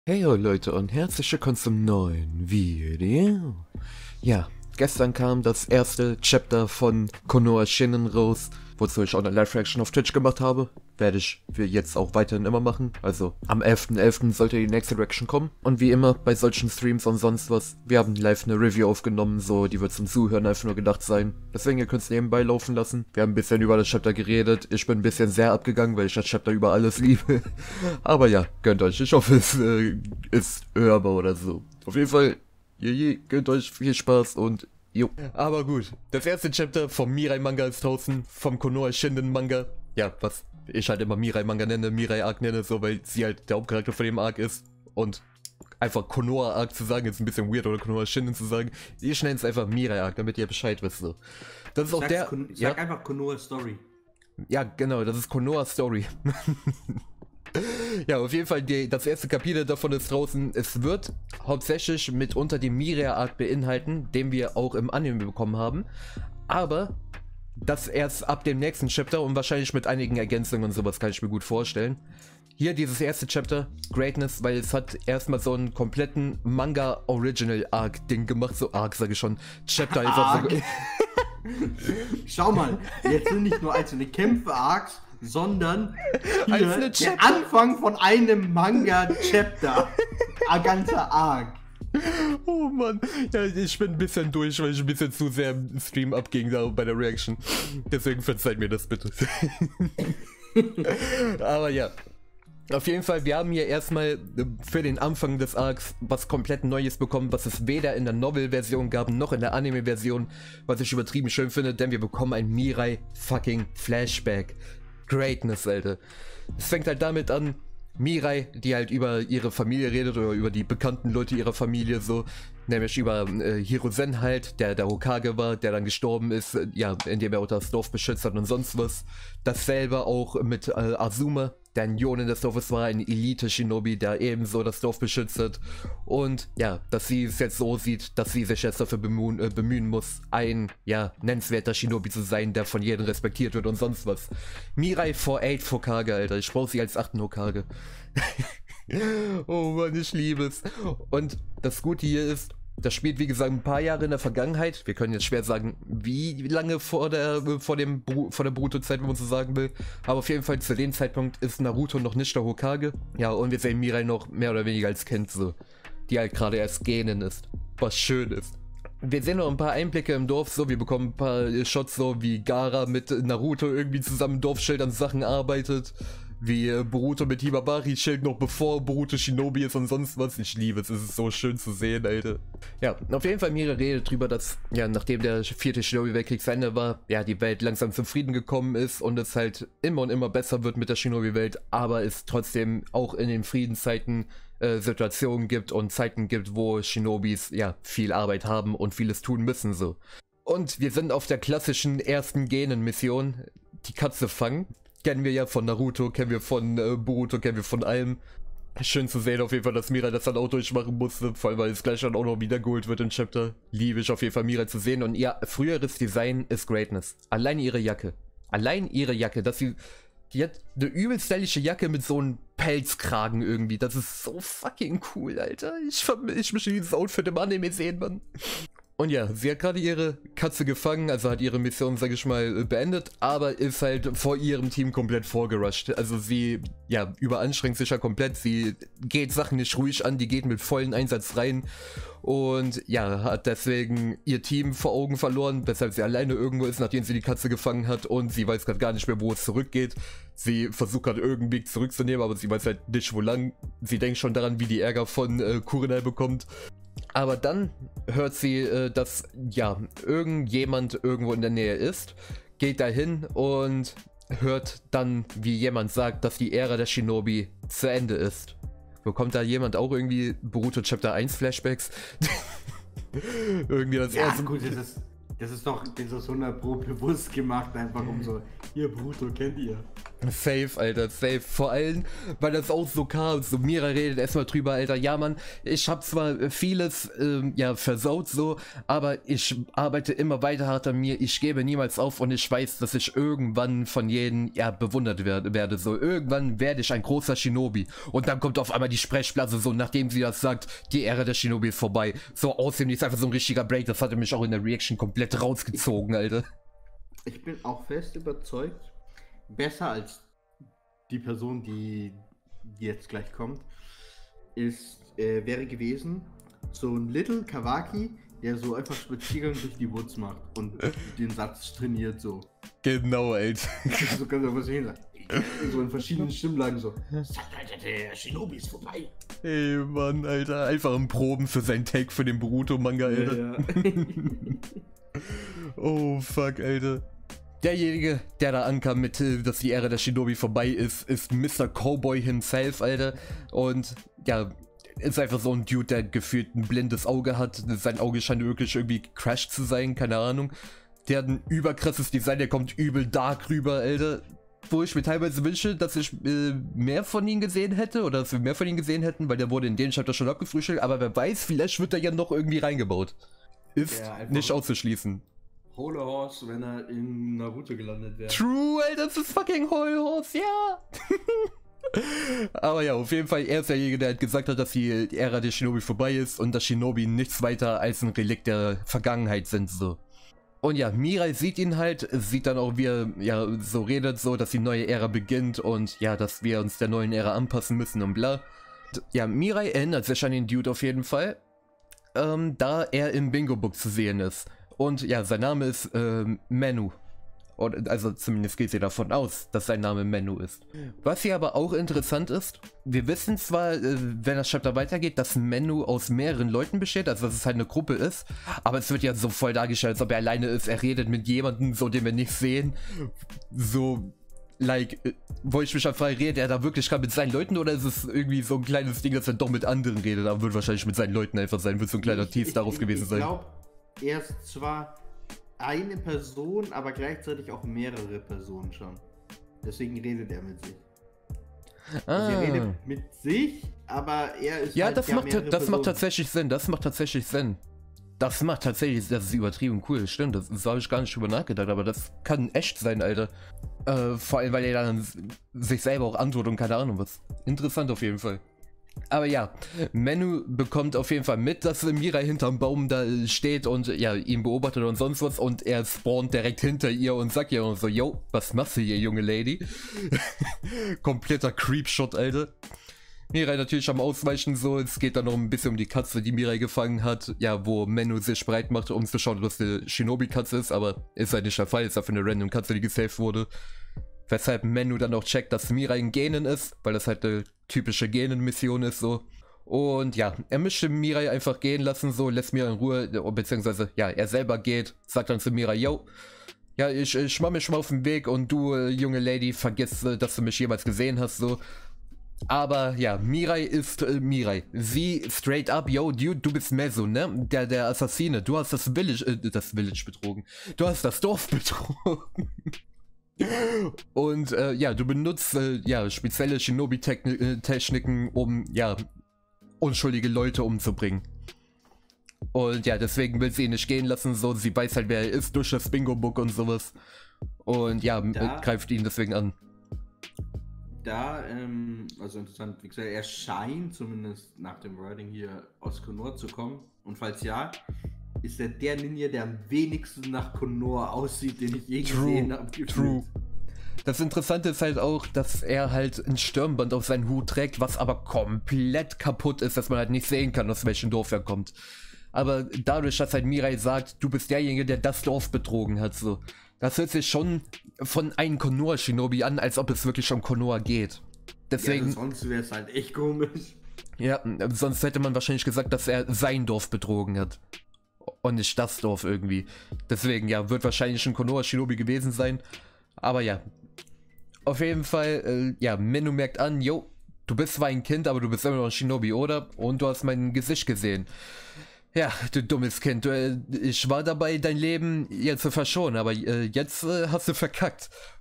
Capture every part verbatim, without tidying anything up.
Hey yo Leute und herzlich willkommen zum neuen Video. Ja, gestern kam das erste Chapter von Konoha Shinnen raus, wozu ich auch eine Live-Reaction auf Twitch gemacht habe. Werde ich für jetzt auch weiterhin immer machen. Also am elften elften sollte die nächste Reaction kommen. Und wie immer bei solchen Streams und sonst was, wir haben live eine Review aufgenommen, so die wird zum Zuhören einfach nur gedacht sein. Deswegen, ihr könnt es nebenbei laufen lassen. Wir haben ein bisschen über das Chapter geredet. Ich bin ein bisschen sehr abgegangen, weil ich das Chapter über alles liebe. Aber ja, gönnt euch. Ich hoffe, es äh, ist hörbar oder so. Auf jeden Fall, je, je, gönnt euch viel Spaß und jo. Aber gut, das erste Chapter vom Mirai Manga ist draußen, vom Konoha Shinnen Manga. Ja, was ich halt immer Mirai Manga nenne, Mirai Arc nenne, so, weil sie halt der Hauptcharakter von dem Arc ist. Und einfach Konoha Arc zu sagen, ist ein bisschen weird, oder Konoha Shinnen zu sagen. Ich nenne es einfach Mirai Arc, damit ihr Bescheid wisst. So. Das ist auch der. Kon sag ja? einfach Konoha Story. Ja, genau, das ist Konoha Story. Ja, auf jeden Fall, die, das erste Kapitel davon ist draußen. Es wird hauptsächlich mitunter den Mirai Arc beinhalten, den wir auch im Anime bekommen haben. Aber das erst ab dem nächsten Chapter und wahrscheinlich mit einigen Ergänzungen und sowas, kann ich mir gut vorstellen. Hier dieses erste Chapter, Greatness, weil es hat erstmal so einen kompletten Manga-Original-Arc-Ding gemacht. So Arc, sage ich schon. Chapter einfach so. Schau mal, jetzt sind nicht nur einzelne Kämpfe-Arcs, sondern hier der Anfang von einem Manga-Chapter. Ein ganzer Arc. Oh Mann, ja, ich bin ein bisschen durch, weil ich ein bisschen zu sehr im Stream abging da bei der Reaction. Deswegen verzeiht mir das bitte. Aber ja, auf jeden Fall, wir haben hier erstmal für den Anfang des Arcs was komplett Neues bekommen, was es weder in der Novel-Version gab, noch in der Anime-Version, was ich übertrieben schön finde, denn wir bekommen ein Mirai fucking Flashback. Greatness, Alter. Es fängt halt damit an, Mirai, die halt über ihre Familie redet oder über die bekannten Leute ihrer Familie so, nämlich über äh, Hiruzen halt, der der Hokage war, der dann gestorben ist, äh, ja, indem er auch das Dorf beschützt hat und sonst was. Dasselbe auch mit äh, Azuma, der ein Jonin des Dorfes war, ein Elite-Shinobi, der ebenso das Dorf beschützt hat. Und ja, dass sie es jetzt so sieht, dass sie sich jetzt dafür bemühen, äh, bemühen muss, ein, ja, nennenswerter Shinobi zu sein, der von jedem respektiert wird und sonst was. Mirai for eight Hokage, Alter. Ich brauche sie als achten Hokage. Oh Mann, ich liebe es. Und das Gute hier ist, das spielt wie gesagt ein paar Jahre in der Vergangenheit. Wir können jetzt schwer sagen, wie lange vor der vor dem vor der Boruto-Zeit, wenn man so sagen will. Aber auf jeden Fall zu dem Zeitpunkt ist Naruto noch nicht der Hokage. Ja, und wir sehen Mirai noch mehr oder weniger als Kind so, die halt gerade erst Genin ist. Was schön ist. Wir sehen noch ein paar Einblicke im Dorf, so, wir bekommen ein paar Shots, so wie Gaara mit Naruto irgendwie zusammen im Dorfschild an Sachen arbeitet. Wie äh, Boruto mit Hibabari-Schild noch bevor Boruto Shinobi ist und sonst was. Ich liebe es, es ist so schön zu sehen, Alter. Ja, auf jeden Fall Mirai redet drüber, dass, ja, nachdem der vierte Shinobi-Weltkrieg zu Ende war, ja, die Welt langsam zum Frieden gekommen ist und es halt immer und immer besser wird mit der Shinobi-Welt, aber es trotzdem auch in den Friedenszeiten äh, Situationen gibt und Zeiten gibt, wo Shinobis, ja, viel Arbeit haben und vieles tun müssen, so. Und wir sind auf der klassischen ersten Genen-Mission, die Katze fangen. Kennen wir ja von Naruto, kennen wir von äh, Boruto, kennen wir von allem. Schön zu sehen auf jeden Fall, dass Mirai das dann auch durchmachen musste, vor allem weil es gleich dann auch noch wiedergeholt wird im Chapter. Liebe ich auf jeden Fall Mirai zu sehen und ihr früheres Design ist Greatness. Allein ihre Jacke. Allein ihre Jacke, dass sie... Die hat eine übel stylische Jacke mit so einem Pelzkragen irgendwie. Das ist so fucking cool, Alter. Ich, ich möchte dieses Outfit im Anime sehen, Mann. Und ja, sie hat gerade ihre Katze gefangen, also hat ihre Mission, sag ich mal, beendet, aber ist halt vor ihrem Team komplett vorgerusht. Also sie, ja, überanstrengt sich ja komplett, sie geht Sachen nicht ruhig an, die geht mit vollen Einsatz rein und ja, hat deswegen ihr Team vor Augen verloren, weshalb sie alleine irgendwo ist, nachdem sie die Katze gefangen hat und sie weiß gerade gar nicht mehr, wo es zurückgeht. Sie versucht gerade irgendeinen Weg zurückzunehmen, aber sie weiß halt nicht, wo lang. Sie denkt schon daran, wie die Ärger von äh, Kurenai bekommt. Aber dann hört sie, äh, dass, ja, irgendjemand irgendwo in der Nähe ist, geht dahin und hört dann, wie jemand sagt, dass die Ära der Shinobi zu Ende ist. Bekommt da jemand auch irgendwie Boruto Chapter eins Flashbacks? Irgendwie das ja, erste... gut, das ist, das ist doch das ist hundert Pro bewusst gemacht, einfach um so, hier Boruto kennt ihr. Safe, Alter, safe. Vor allem, weil das auch so kam. So, Mira redet erstmal drüber, Alter. Ja, Mann, ich hab zwar vieles, ähm, ja, versaut so, aber ich arbeite immer weiter hart an mir. Ich gebe niemals auf und ich weiß, dass ich irgendwann von jedem, ja, bewundert werde. werde. So, irgendwann werde ich ein großer Shinobi. Und dann kommt auf einmal die Sprechblase, so, nachdem sie das sagt, die Ära der Shinobi ist vorbei. So, außerdem ist einfach so ein richtiger Break. Das hatte mich auch in der Reaction komplett rausgezogen, Alter. Ich bin auch fest überzeugt, besser als die Person, die jetzt gleich kommt, ist, äh, wäre gewesen, so ein Little Kawaki, der so einfach Spaziergang durch die Woods macht und den Satz trainiert so. Genau, Alter. So kann er was sehen. So in verschiedenen Stimmlagen so. Der Shinobi ist vorbei. Ey, Mann, Alter. Einfach im Proben für seinen Take für den Boruto-Manga, Alter. Ja, ja. Oh, fuck, Alter. Derjenige, der da ankam mit, dass die Ära der Shinobi vorbei ist, ist Mister Cowboy himself, Alter. Und ja, ist einfach so ein Dude, der gefühlt ein blindes Auge hat. Sein Auge scheint wirklich irgendwie gecrashed zu sein, keine Ahnung. Der hat ein überkrasses Design, der kommt übel dark rüber, Alter. Wo ich mir teilweise wünsche, dass ich äh, mehr von ihm gesehen hätte, oder dass wir mehr von ihm gesehen hätten, weil der wurde in den Chapter schon abgefrühstückt, aber wer weiß, vielleicht wird er ja noch irgendwie reingebaut. Ist ja, nicht auszuschließen. Holy Horse, wenn er in Naruto gelandet wäre. True, Alter, das ist fucking Holy Horse, ja! Aber ja, auf jeden Fall, er ist derjenige, der halt gesagt hat, dass die Ära der Shinobi vorbei ist und dass Shinobi nichts weiter als ein Relikt der Vergangenheit sind, so. Und ja, Mirai sieht ihn halt, sieht dann auch, wie er ja so redet, so, dass die neue Ära beginnt und ja, dass wir uns der neuen Ära anpassen müssen und bla. Ja, Mirai erinnert sich an den Dude auf jeden Fall, ähm, da er im Bingo-Book zu sehen ist. Und ja, sein Name ist ähm, Menu. Und, also zumindest geht sie davon aus, dass sein Name Menu ist. Was hier aber auch interessant ist, wir wissen zwar, äh, wenn das Chapter weitergeht, dass Menu aus mehreren Leuten besteht, also dass es halt eine Gruppe ist, aber es wird ja so voll dargestellt, als ob er alleine ist, er redet mit jemandem, so den wir nicht sehen. So, like, äh, wo ich mich dann frage, redet er da wirklich gerade mit seinen Leuten oder ist es irgendwie so ein kleines Ding, dass er doch mit anderen redet, aber wird wahrscheinlich mit seinen Leuten einfach sein, wird so ein kleiner Tease darauf gewesen sein. Ich glaube, er ist zwar eine Person, aber gleichzeitig auch mehrere Personen schon. Deswegen redet er mit sich. Ah. Also er redet mit sich, aber er ist ja, halt das ja macht das macht tatsächlich Sinn. Das macht tatsächlich Sinn. Das macht tatsächlich, das ist übertrieben cool, stimmt. Das, das habe ich gar nicht drüber nachgedacht, aber das kann echt sein, Alter. Äh, vor allem, weil er dann sich selber auch antwortet und keine Ahnung was. Interessant auf jeden Fall. Aber ja, Menu bekommt auf jeden Fall mit, dass Mirai hinterm Baum da steht und ja, ihn beobachtet und sonst was und er spawnt direkt hinter ihr und sagt ihr so, yo, was machst du hier, junge Lady? Kompletter Creepshot, Alter. Mirai natürlich am Ausweichen so, es geht dann noch ein bisschen um die Katze, die Mirai gefangen hat, ja, wo Menu sich breit macht, um zu schauen, ob das eine Shinobi-Katze ist, aber ist halt nicht der Fall, ist einfach eine random Katze, die gesaved wurde. Weshalb Menu dann auch checkt, dass Mirai ein Genen ist, weil das halt eine typische Genen-Mission ist, so. Und ja, er möchte Mirai einfach gehen lassen, so, lässt Mirai in Ruhe, beziehungsweise, ja, er selber geht, sagt dann zu Mirai, yo, ja, ich, ich mach mich mal auf den Weg und du, äh, junge Lady, vergiss, äh, dass du mich jemals gesehen hast, so. Aber ja, Mirai ist äh, Mirai. Sie straight up, yo, dude, du bist Mezu, ne? Der, der Assassine, du hast das Village, äh, das Village betrogen. Du hast das Dorf betrogen. Und äh, ja, du benutzt äh, ja, spezielle Shinobi-Techniken, um ja, unschuldige Leute umzubringen. Und ja, deswegen will sie ihn nicht gehen lassen, so, sie weiß halt, wer er ist durch das Bingo-Book und sowas. Und ja, da, äh, greift ihn deswegen an. Da, ähm, also interessant, wie gesagt, er scheint zumindest nach dem Wording hier aus Konoha zu kommen. Und falls ja, ist er der Ninja, der am wenigsten nach Konoha aussieht, den ich je True. gesehen habe. True. Das Interessante ist halt auch, dass er halt ein Stirnband auf seinen Hut trägt, was aber komplett kaputt ist, dass man halt nicht sehen kann, aus welchem Dorf er kommt. Aber dadurch, dass halt Mirai sagt, du bist derjenige, der das Dorf betrogen hat, so. Das hört sich schon von einem Konoha-Shinobi an, als ob es wirklich um Konoha geht. Deswegen. Ja, sonst wäre es halt echt komisch. Ja, sonst hätte man wahrscheinlich gesagt, dass er sein Dorf betrogen hat. Und nicht das Dorf irgendwie. Deswegen, ja, wird wahrscheinlich ein Konoha-Shinobi gewesen sein. Aber ja. Auf jeden Fall, äh, ja, Menu merkt an, yo, du bist zwar ein Kind, aber du bist immer noch ein Shinobi, oder? Und du hast mein Gesicht gesehen. Ja, du dummes Kind, du, äh, ich war dabei, dein Leben jetzt zu verschonen, aber äh, jetzt äh, hast du verkackt.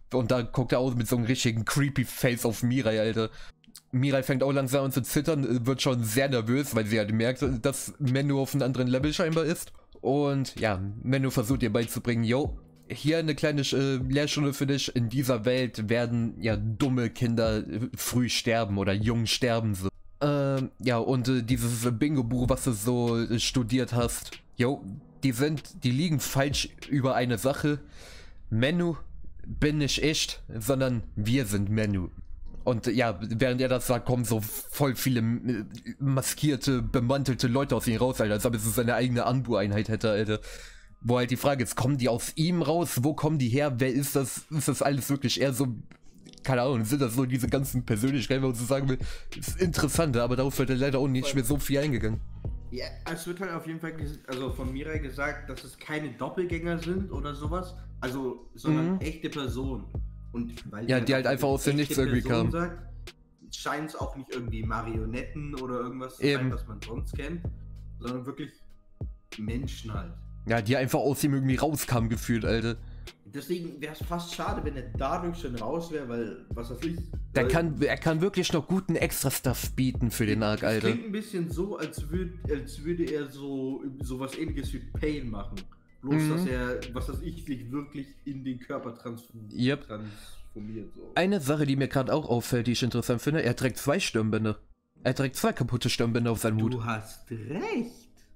Und da guckt er aus mit so einem richtigen creepy Face auf Mirai, Alter. Mirai fängt auch langsam an zu zittern, wird schon sehr nervös, weil sie halt merkt, dass Menu auf einem anderen Level scheinbar ist. Und ja, Menu versucht ihr beizubringen, yo, hier eine kleine äh, Lehrstunde für dich. In dieser Welt werden ja dumme Kinder äh, früh sterben oder jung sterben. So. Ähm, ja, und äh, dieses Bingo-Buch, was du so äh, studiert hast, yo, die sind, die liegen falsch über eine Sache. Menu bin nicht echt, sondern wir sind Menu. Und ja, während er das sagt, kommen so voll viele äh, maskierte, bemantelte Leute aus ihm raus, Alter, als ob es seine eigene Anbu-Einheit hätte, Alter. Wo halt die Frage ist, kommen die aus ihm raus? Wo kommen die her? Wer ist das? Ist das alles wirklich eher so, keine Ahnung, sind das so diese ganzen Persönlichkeiten, wenn man so sagen will? Ist interessant, aber darauf wird er leider auch nicht mehr so viel eingegangen. Ja, es wird halt auf jeden Fall, also von Mirai gesagt, dass es keine Doppelgänger sind oder sowas, also, sondern mhm. echte Personen. Und weil ja, die halt einfach aus dem Nichts irgendwie kamen. Scheint es auch nicht irgendwie Marionetten oder irgendwas zu Eben. sein, was man sonst kennt, sondern wirklich Menschen halt. Ja, die einfach aus ihm irgendwie rauskamen gefühlt, Alter. Deswegen wäre es fast schade, wenn er dadurch schon raus wäre, weil, was weiß ich... Der kann, er kann wirklich noch guten Extra-Stuff bieten für den Arc, Alter. Klingt ein bisschen so, als, würd, als würde er so sowas ähnliches wie Pain machen. Bloß, mhm. dass er, was weiß ich, sich wirklich in den Körper transformiert. Yep. transformiert so. Eine Sache, die mir gerade auch auffällt, die ich interessant finde, er trägt zwei Stirnbänder. Er trägt zwei kaputte Stirnbänder auf seinem Hut. Du hast recht.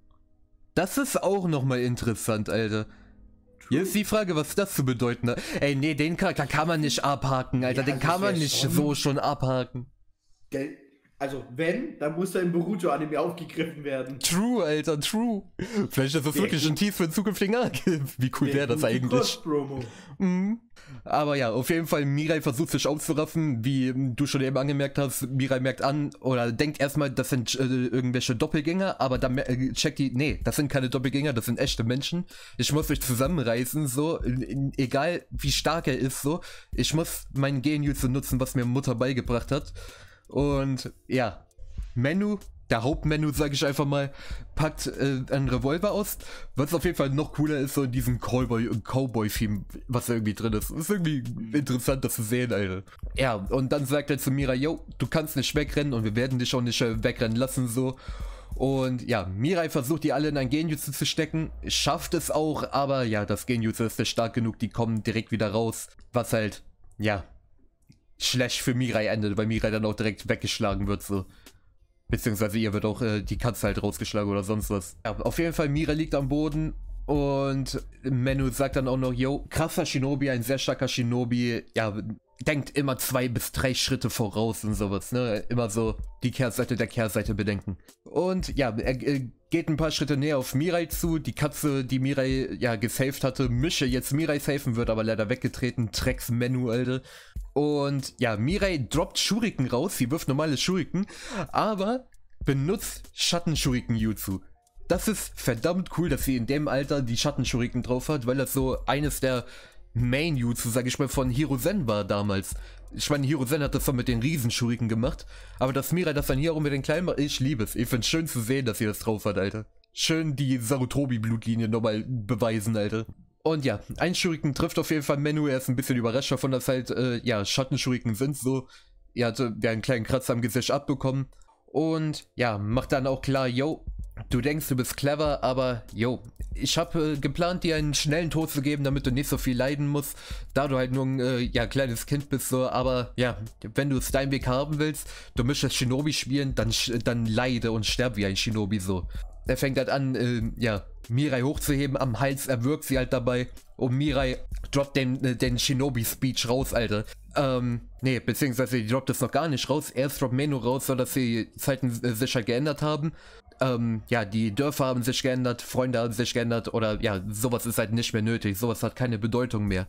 Das ist auch nochmal interessant, Alter. Hier ist die Frage, was das zu bedeuten hat. Ey, nee, den Charakter kann man nicht abhaken, Alter. Ja, den kann man nicht schon so schon abhaken. Also, wenn, dann muss er in Boruto-Anime aufgegriffen werden. True, Alter, true. Vielleicht ist das der wirklich ein Tief für den zukünftigen Arc. Wie cool wäre das eigentlich? Mhm. Aber ja, auf jeden Fall, Mirai versucht sich aufzuraffen, wie du schon eben angemerkt hast. Mirai merkt an oder denkt erstmal, das sind äh, irgendwelche Doppelgänger, aber dann äh, checkt die, nee, das sind keine Doppelgänger, das sind echte Menschen. Ich muss mich zusammenreißen, so, in, in, egal wie stark er ist, so. Ich muss mein Genjutsu nutzen, was mir Mutter beigebracht hat. Und ja, Menu, der Hauptmenu, sage ich einfach mal, packt äh, einen Revolver aus. Was auf jeden Fall noch cooler ist, so in diesem Cowboy-Theme, was da irgendwie drin ist. Ist irgendwie interessant, das zu sehen, Alter. Ja, und dann sagt er zu Mirai, yo, du kannst nicht wegrennen und wir werden dich auch nicht äh, wegrennen lassen, so. Und ja, Mirai versucht die alle in ein Genjutsu zu stecken, schafft es auch, aber ja, das Genjutsu ist nicht stark genug, die kommen direkt wieder raus, was halt, ja, schlecht für Mirai endet, weil Mirai dann auch direkt weggeschlagen wird, so. Beziehungsweise ihr wird auch äh, die Katze halt rausgeschlagen oder sonst was. Ja, auf jeden Fall, Mirai liegt am Boden und Menu sagt dann auch noch, yo, krasser Shinobi, ein sehr starker Shinobi, ja, denkt immer zwei bis drei Schritte voraus und sowas, ne? Immer so die Kehrseite der Kehrseite bedenken. Und ja, er äh, geht ein paar Schritte näher auf Mirai zu. Die Katze, die Mirai ja gesaved hatte, mische jetzt Mirai safen, wird aber leider weggetreten. Drecks Menu, Alter. Und ja, Mirai droppt Shuriken raus. Sie wirft normale Shuriken, aber benutzt Schatten-Shuriken-Jutsu. Das ist verdammt cool, dass sie in dem Alter die Schatten-Shuriken drauf hat, weil das so eines der Main-Jutsu, sag ich mal, von Hiruzen war damals. Ich meine, Hiruzen hat das dann mit den Riesen-Shuriken gemacht, aber dass Mirai das dann hier auch mit den kleinen macht, ich liebe es. Ich find's schön zu sehen, dass sie das drauf hat, Alter. Schön die Sarutobi-Blutlinie nochmal beweisen, Alter. Und ja, ein Shuriken trifft auf jeden Fall Menu, er ist ein bisschen überrascht davon, dass halt, äh, ja, Schatten-Shuriken sind so. Er hatte ja einen kleinen Kratzer am Gesicht abbekommen und ja, macht dann auch klar, yo, du denkst, du bist clever, aber yo, ich habe äh, geplant, dir einen schnellen Tod zu geben, damit du nicht so viel leiden musst, da du halt nur ein äh, ja, kleines Kind bist, so, aber ja, wenn du es deinen Weg haben willst, du möchtest Shinobi spielen, dann, dann leide und sterb wie ein Shinobi, so. Er fängt halt an, äh, ja, Mirai hochzuheben, am Hals erwürgt sie halt dabei und Mirai droppt den, äh, den Shinobi-Speech raus, Alter. Ähm, nee, beziehungsweise die droppt es noch gar nicht raus, erst droppt Menu raus, sodass die Zeiten äh, sich halt geändert haben. Ähm, ja, die Dörfer haben sich geändert, Freunde haben sich geändert oder ja, sowas ist halt nicht mehr nötig, sowas hat keine Bedeutung mehr.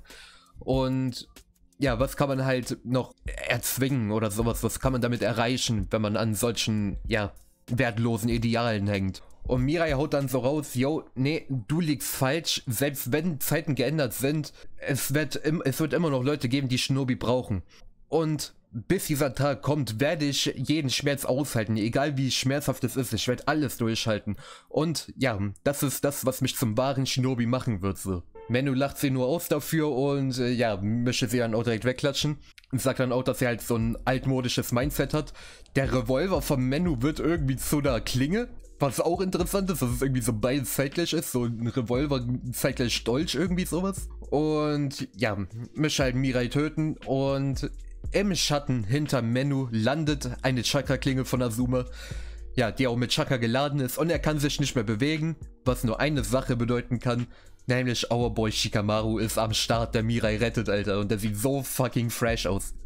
Und ja, was kann man halt noch erzwingen oder sowas, was kann man damit erreichen, wenn man an solchen, ja, wertlosen Idealen hängt. Und Mirai haut dann so raus, yo, nee, du liegst falsch, selbst wenn Zeiten geändert sind, es wird, im, es wird immer noch Leute geben, die Shinobi brauchen. Und bis dieser Tag kommt, werde ich jeden Schmerz aushalten, egal wie schmerzhaft es ist, ich werde alles durchhalten. Und ja, das ist das, was mich zum wahren Shinobi machen wird, so. Menu lacht sie nur aus dafür und äh, ja, möchte sie dann auch direkt wegklatschen. Und sagt dann auch, dass er halt so ein altmodisches Mindset hat. Der Revolver vom Menu wird irgendwie zu einer Klinge. Was auch interessant ist, dass es irgendwie so beides zeitgleich ist. So ein Revolver zeitgleich Dolch, irgendwie sowas. Und ja, möchte halt Mirai töten. Und im Schatten hinter Menu landet eine Chakra-Klinge von Azuma. Ja, die auch mit Chakra geladen ist. Und er kann sich nicht mehr bewegen. Was nur eine Sache bedeuten kann. Nämlich Our Boy Shikamaru ist am Start, der Mirai rettet, Alter. Und der sieht so fucking fresh aus.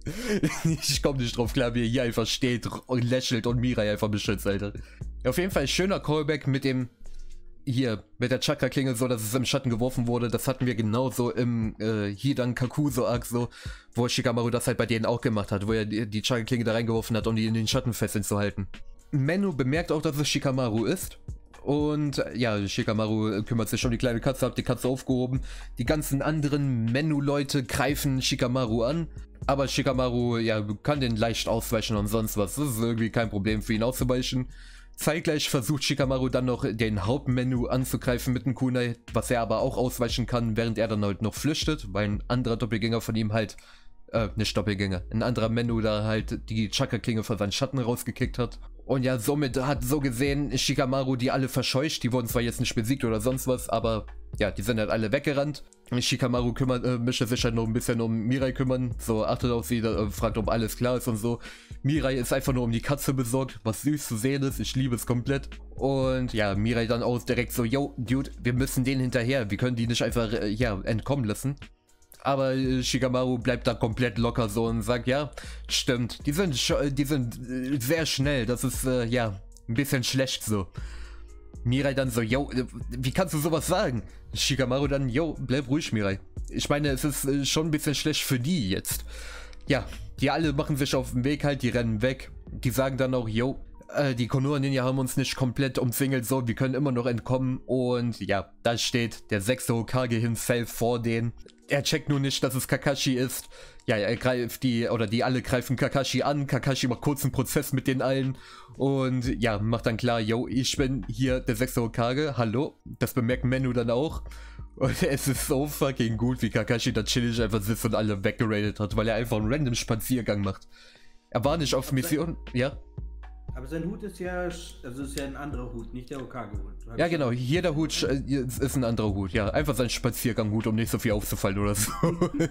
Ich komme nicht drauf klar, wie er hier einfach steht und lächelt und Mirai einfach beschützt, Alter. Auf jeden Fall schöner Callback mit dem, hier, mit der Chakra-Klinge, so dass es im Schatten geworfen wurde. Das hatten wir genauso im äh, Hidan Kakuso-Arc, so, wo Shikamaru das halt bei denen auch gemacht hat, wo er die, die Chakra-Klinge da reingeworfen hat, um die in den Schatten fesseln zu halten. Menu bemerkt auch, dass es Shikamaru ist. Und ja, Shikamaru kümmert sich um die kleine Katze, hat die Katze aufgehoben. Die ganzen anderen Menu-Leute greifen Shikamaru an. Aber Shikamaru, ja, kann den leicht ausweichen und sonst was. Das ist irgendwie kein Problem für ihn auszuweichen. Zeitgleich versucht Shikamaru dann noch den Hauptmenu anzugreifen mit dem Kunai, was er aber auch ausweichen kann, während er dann halt noch flüchtet, weil ein anderer Doppelgänger von ihm halt, äh, nicht Doppelgänger, ein anderer Menu da halt die Chakra-Klinge von seinen Schatten rausgekickt hat. Und ja, somit hat so gesehen Shikamaru die alle verscheucht. Die wurden zwar jetzt nicht besiegt oder sonst was, aber ja, die sind halt alle weggerannt. Shikamaru kümmert, äh, möchte sich halt noch ein bisschen um Mirai kümmern. So, achtet auf sie, äh, fragt, ob alles klar ist und so. Mirai ist einfach nur um die Katze besorgt, was süß zu sehen ist. Ich liebe es komplett. Und ja, Mirai dann auch direkt so, yo, Dude, wir müssen denen hinterher. Wir können die nicht einfach, äh, ja, entkommen lassen. Aber äh, Shikamaru bleibt da komplett locker so und sagt, ja, stimmt, die sind, die sind äh, sehr schnell, das ist, äh, ja, ein bisschen schlecht so. Mirai dann so, yo, äh, wie kannst du sowas sagen? Shikamaru dann, yo, bleib ruhig, Mirai. Ich meine, es ist äh, schon ein bisschen schlecht für die jetzt. Ja, die alle machen sich auf den Weg halt, die rennen weg. Die sagen dann auch, yo, äh, die Konoha-Ninja haben uns nicht komplett umzingelt, so, wir können immer noch entkommen. Und ja, da steht der sechste Hokage himself vor denen. Er checkt nur nicht, dass es Kakashi ist. Ja, er greift die, oder die alle greifen Kakashi an. Kakashi macht kurz einen Prozess mit den allen. Und ja, macht dann klar, yo, ich bin hier der sechste Hokage. Hallo. Das bemerkt Menu dann auch. Und es ist so fucking gut, wie Kakashi da chillig einfach sitzt und alle weggeradet hat, weil er einfach einen random Spaziergang macht. Er war nicht auf Mission, ja. Aber sein Hut ist ja, also ist ja ein anderer Hut, nicht der Hokage-Hut. Ja genau, hier der Hut ist ein anderer Hut, ja. Einfach sein Spaziergang-Hut, um nicht so viel aufzufallen oder so.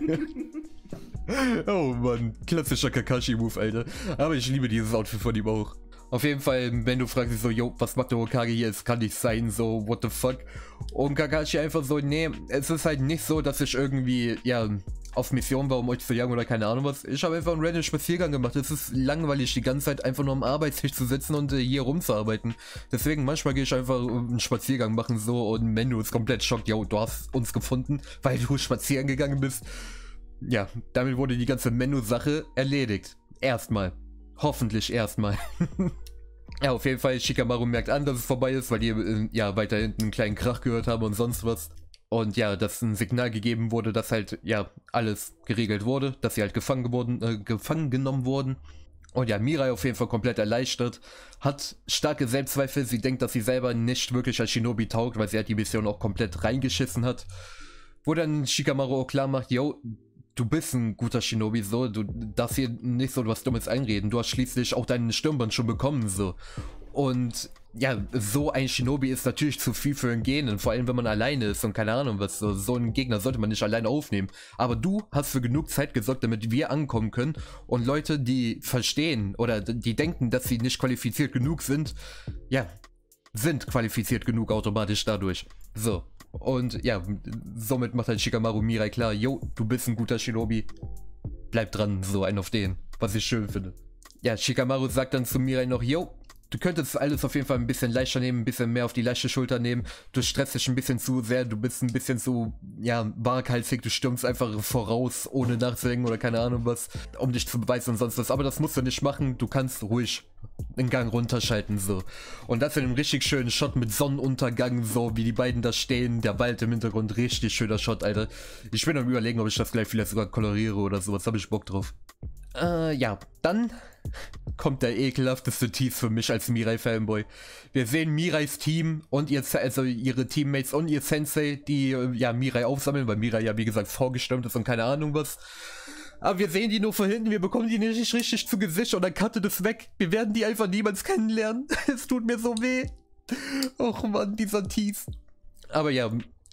Oh Mann, klassischer Kakashi-Move, Alter. Aber ich liebe dieses Outfit von ihm auch. Auf jeden Fall, wenn du fragst dich so, yo, was macht der Hokage hier? Es kann nicht sein, so, what the fuck? Und Kakashi einfach so, nee, es ist halt nicht so, dass ich irgendwie, ja, auf Mission war, um euch zu jagen oder keine Ahnung was. Ich habe einfach einen random Spaziergang gemacht. Es ist langweilig, die ganze Zeit einfach nur am Arbeitstisch zu sitzen und äh, hier rumzuarbeiten. Deswegen, manchmal gehe ich einfach einen Spaziergang machen so und Menu ist komplett schockt. Yo, du hast uns gefunden, weil du spazieren gegangen bist. Ja, damit wurde die ganze Menu-Sache erledigt. Erstmal. Hoffentlich erstmal. Ja, auf jeden Fall, Shikamaru merkt an, dass es vorbei ist, weil die äh, ja weiter hinten einen kleinen Krach gehört haben und sonst was. Und ja, dass ein Signal gegeben wurde, dass halt, ja, alles geregelt wurde, dass sie halt gefangen wurden, äh, gefangen genommen wurden. Und ja, Mirai auf jeden Fall komplett erleichtert, hat starke Selbstzweifel, sie denkt, dass sie selber nicht wirklich als Shinobi taugt, weil sie halt die Mission auch komplett reingeschissen hat. Wo dann Shikamaru auch klar macht, yo, du bist ein guter Shinobi, so, du darfst hier nicht so was Dummes einreden, du hast schließlich auch deinen Stirnband schon bekommen, so. Und ja, so ein Shinobi ist natürlich zu viel für ein Genen, vor allem wenn man alleine ist und keine Ahnung was, so, so einen Gegner sollte man nicht alleine aufnehmen. Aber du hast für genug Zeit gesorgt, damit wir ankommen können und Leute, die verstehen oder die denken, dass sie nicht qualifiziert genug sind, ja, sind qualifiziert genug automatisch dadurch. So. Und ja, somit macht halt Shikamaru Mirai klar, yo, du bist ein guter Shinobi, bleib dran, so ein auf den, was ich schön finde. Ja, Shikamaru sagt dann zu Mirai noch, yo, du könntest alles auf jeden Fall ein bisschen leichter nehmen, ein bisschen mehr auf die leichte Schulter nehmen. Du stresst dich ein bisschen zu sehr, du bist ein bisschen zu, ja, waghalsig, du stürmst einfach voraus, ohne nachzudenken oder keine Ahnung was, um dich zu beweisen und sonst was. Aber das musst du nicht machen, du kannst ruhig den Gang runterschalten, so. Und das in einem richtig schönen Shot mit Sonnenuntergang, so, wie die beiden da stehen, der Wald im Hintergrund, richtig schöner Shot, Alter. Ich bin am Überlegen, ob ich das gleich vielleicht sogar koloriere oder sowas, habe ich Bock drauf. Äh, ja, dann kommt der ekelhafteste Tease für mich als Mirai-Fanboy. Wir sehen Mirais Team und ihr, also ihre Teammates und ihr Sensei, die ja Mirai aufsammeln, weil Mirai ja wie gesagt vorgestimmt ist und keine Ahnung was. Aber wir sehen die nur von hinten, wir bekommen die nicht richtig zu Gesicht und dann cuttet es weg. Wir werden die einfach niemals kennenlernen. Es tut mir so weh. Och Mann, dieser Tease. Aber ja,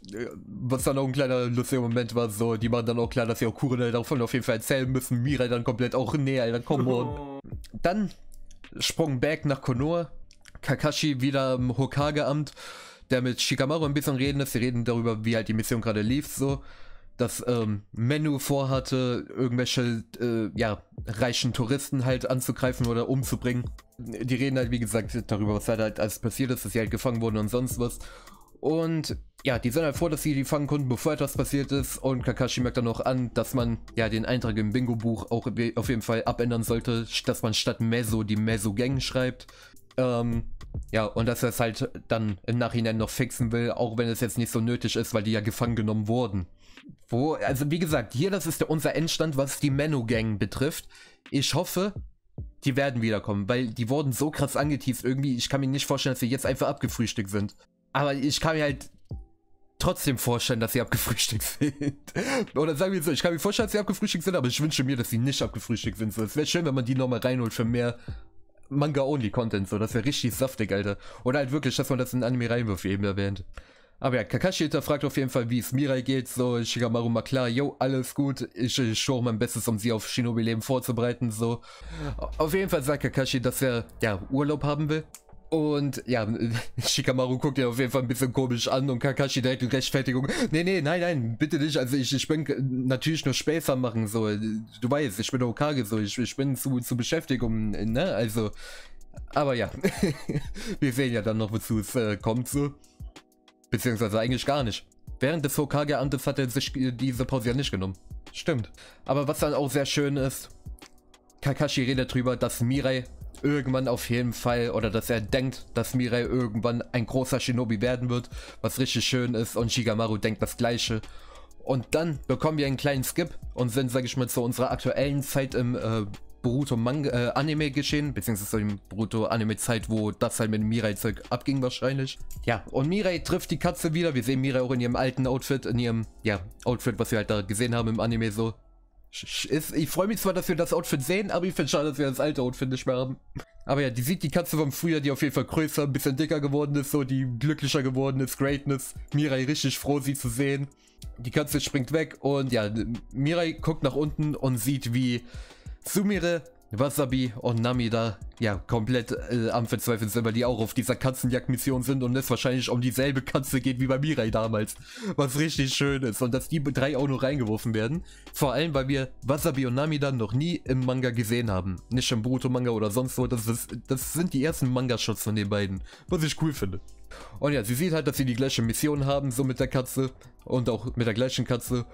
was dann auch ein kleiner lustiger Moment war, so, die machen dann auch klar, dass sie auch Kuren davon auf jeden Fall erzählen müssen. Mirai dann komplett auch, nee, Alter, come on. Dann Sprung back nach Konoha. Kakashi wieder im Hokage-Amt, der mit Shikamaru ein bisschen reden ist. Sie reden darüber, wie halt die Mission gerade lief, so. Dass ähm, Menu vorhatte, irgendwelche äh, ja, reichen Touristen halt anzugreifen oder umzubringen. Die reden halt, wie gesagt, darüber, was halt alles passiert ist, dass sie halt gefangen wurden und sonst was. Und ja, die sind halt froh, dass sie die fangen konnten, bevor etwas passiert ist. Und Kakashi merkt dann noch an, dass man ja den Eintrag im Bingo-Buch auch auf jeden Fall abändern sollte, dass man statt Meso die Meso-Gang schreibt. Ähm, ja, und dass er es halt dann im Nachhinein noch fixen will, auch wenn es jetzt nicht so nötig ist, weil die ja gefangen genommen wurden. Wo, also wie gesagt, hier, das ist der, unser Endstand, was die Menu-Gang betrifft. Ich hoffe, die werden wiederkommen, weil die wurden so krass angeteased irgendwie. Ich kann mir nicht vorstellen, dass sie jetzt einfach abgefrühstückt sind. Aber ich kann mir halt trotzdem vorstellen, dass sie abgefrühstückt sind. Oder sagen wir so, ich kann mir vorstellen, dass sie abgefrühstückt sind, aber ich wünsche mir, dass sie nicht abgefrühstückt sind. So, es wäre schön, wenn man die nochmal reinholt für mehr Manga-Only-Content. So, das wäre richtig saftig, Alter. Oder halt wirklich, dass man das in Anime reinwirft, wie eben erwähnt. Aber ja, Kakashi hinterfragt auf jeden Fall, wie es Mirai geht. So, Shikamaru mal klar, yo, alles gut. Ich, ich schaue mein Bestes, um sie auf Shinobi-Leben vorzubereiten. So, auf jeden Fall sagt Kakashi, dass er ja Urlaub haben will. Und ja, Shikamaru guckt ja auf jeden Fall ein bisschen komisch an und Kakashi direkt in Rechtfertigung. Nee, nee, nein, nein, bitte nicht. Also ich, ich bin natürlich nur Späße machen, so. Du weißt, ich bin Hokage, so. Ich, ich bin zu, zu Beschäftigung, ne? Also, aber ja. Wir sehen ja dann noch, wozu es äh, kommt, so. Beziehungsweise eigentlich gar nicht. Während des Hokage-Amtes hat er sich diese Pause ja nicht genommen. Stimmt. Aber was dann auch sehr schön ist, Kakashi redet drüber, dass Mirai irgendwann auf jeden Fall, oder dass er denkt, dass Mirai irgendwann ein großer Shinobi werden wird, was richtig schön ist, und Shikamaru denkt das gleiche. Und dann bekommen wir einen kleinen Skip und sind, sag ich mal, zu unserer aktuellen Zeit im äh, Boruto Manga, äh, Anime geschehen, beziehungsweise zu dem Boruto Anime Zeit, wo das halt mit dem Mirai Zeug abging wahrscheinlich. Ja, und Mirai trifft die Katze wieder, wir sehen Mirai auch in ihrem alten Outfit, in ihrem, ja, Outfit, was wir halt da gesehen haben im Anime so. Ist, ich freue mich zwar, dass wir das Outfit sehen, aber ich finde schade, dass wir das alte Outfit nicht mehr haben. Aber ja, die sieht die Katze vom Frühjahr, die auf jeden Fall größer, ein bisschen dicker geworden ist, so, die glücklicher geworden ist, Greatness. Mirai richtig froh, sie zu sehen. Die Katze springt weg und ja, Mirai guckt nach unten und sieht, wie Sumire, Wasabi und Nami da ja komplett äh, am Verzweifeln sind, weil die auch auf dieser Katzenjagdmission sind und es wahrscheinlich um dieselbe Katze geht wie bei Mirai damals, was richtig schön ist, und dass die drei auch noch reingeworfen werden, vor allem weil wir Wasabi und Nami dann noch nie im Manga gesehen haben, nicht im Boruto Manga oder sonst wo. Das, ist, das sind die ersten Manga-Shots von den beiden, was ich cool finde. Und ja, sie sieht halt, dass sie die gleiche Mission haben, so mit der Katze und auch mit der gleichen Katze,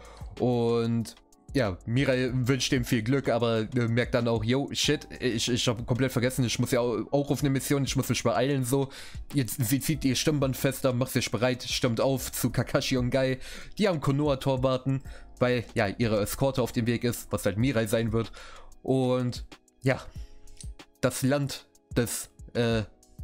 und ja, Mirai wünscht ihm viel Glück, aber äh, merkt dann auch, yo, shit, ich, ich habe komplett vergessen, ich muss ja auch auf eine Mission, ich muss mich beeilen, so. Jetzt, sie zieht ihr Stimmband fester, macht sich bereit, stimmt auf zu Kakashi und Guy, die am Konoha-Tor warten, weil, ja, ihre Eskorte auf dem Weg ist, was halt Mirai sein wird. Und, ja, das Land des, äh,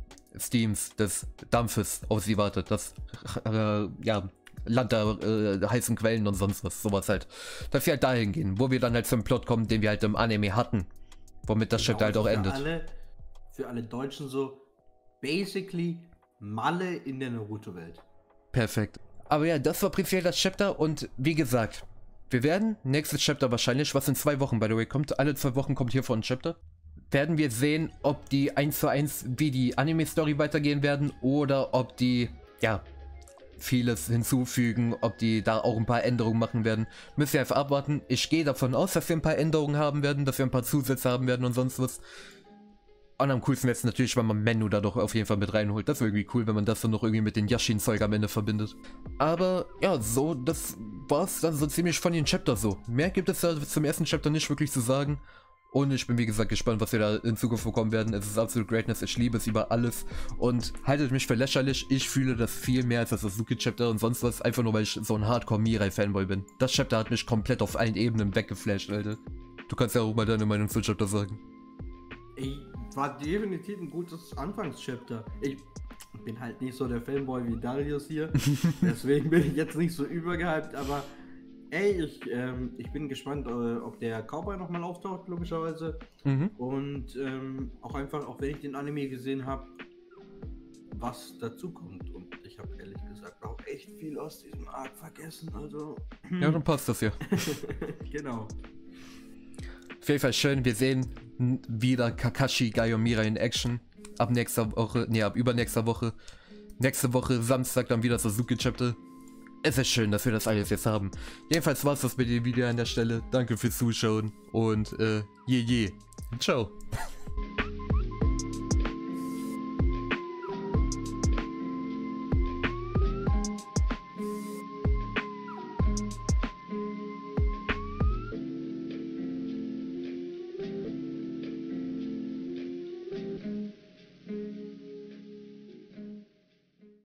Steams, des Dampfes auf sie wartet, das, äh, ja, Land der äh, heißen Quellen und sonst was, sowas halt. Dass wir halt dahin gehen, wo wir dann halt zum Plot kommen, den wir halt im Anime hatten. Womit das Chapter halt auch für endet. Alle, für alle Deutschen so, basically Malle in der Naruto-Welt. Perfekt. Aber ja, das war prinzipiell das Chapter und wie gesagt, wir werden nächstes Chapter wahrscheinlich, was in zwei Wochen by the way kommt, alle zwei Wochen kommt hiervon ein Chapter, werden wir sehen, ob die eins zu eins wie die Anime-Story weitergehen werden oder ob die, ja, vieles hinzufügen, ob die da auch ein paar Änderungen machen werden. Müsst ihr einfach abwarten. Ich gehe davon aus, dass wir ein paar Änderungen haben werden, dass wir ein paar Zusätze haben werden und sonst was. Und am coolsten wäre es natürlich, wenn man Menu da doch auf jeden Fall mit reinholt. Das wäre irgendwie cool, wenn man das dann noch irgendwie mit den Yashin-Zeug am Ende verbindet. Aber ja, so, das war's dann so ziemlich von den Chapters so. Mehr gibt es da zum ersten Chapter nicht wirklich zu sagen. Und ich bin wie gesagt gespannt, was wir da in Zukunft bekommen werden. Es ist absolut Greatness, ich liebe es über alles. Und haltet mich für lächerlich, ich fühle das viel mehr als das Sasuke-Chapter und sonst was. Einfach nur, weil ich so ein Hardcore-Mirai-Fanboy bin. Das Chapter hat mich komplett auf allen Ebenen weggeflasht, Leute. Du kannst ja auch mal deine Meinung zu Chapter sagen. Ich war definitiv ein gutes Anfangschapter. Ich bin halt nicht so der Fanboy wie Darius hier. Deswegen bin ich jetzt nicht so übergehypt, aber ey, ich, ähm, ich bin gespannt, äh, ob der Cowboy nochmal auftaucht, logischerweise. Mhm. Und ähm, auch einfach, auch wenn ich den Anime gesehen habe, was dazu kommt. Und ich habe ehrlich gesagt auch echt viel aus diesem Arc vergessen. Also. Ja, dann passt das ja. Genau. Auf jeden Fall schön, wir sehen wieder Kakashi Gayomira in Action. Ab nächster Woche, nee, ab übernächster Woche. Nächste Woche, Samstag, dann wieder Sasuke Chapter. Es ist schön, dass wir das alles jetzt haben. Jedenfalls war's das mit dem Video an der Stelle. Danke fürs Zuschauen und äh, je je. Ciao.